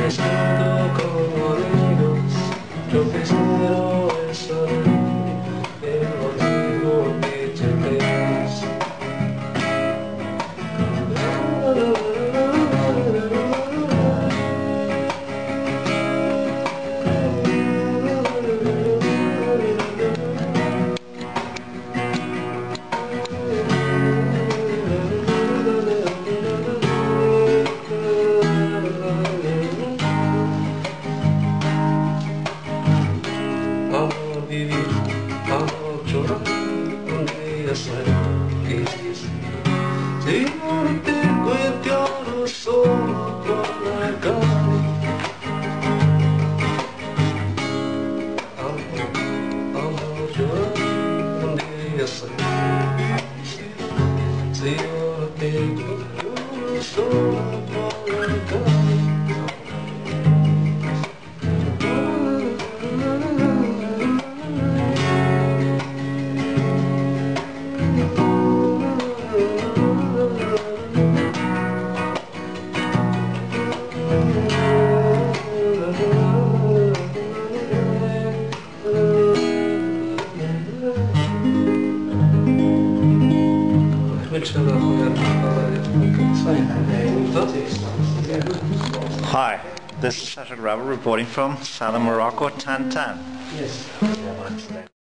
Estudio con amigos, yo quisiera estar el motivo que te creas. Amor vivir, amor llorar, un día ser feliz. Divertirte y oro solo por la calle. Amor llorar, un día ser feliz. Divertirte y oro solo por la calle. Hi, this is Cedric Rabbit reporting from southern Morocco, Tantan. Yes.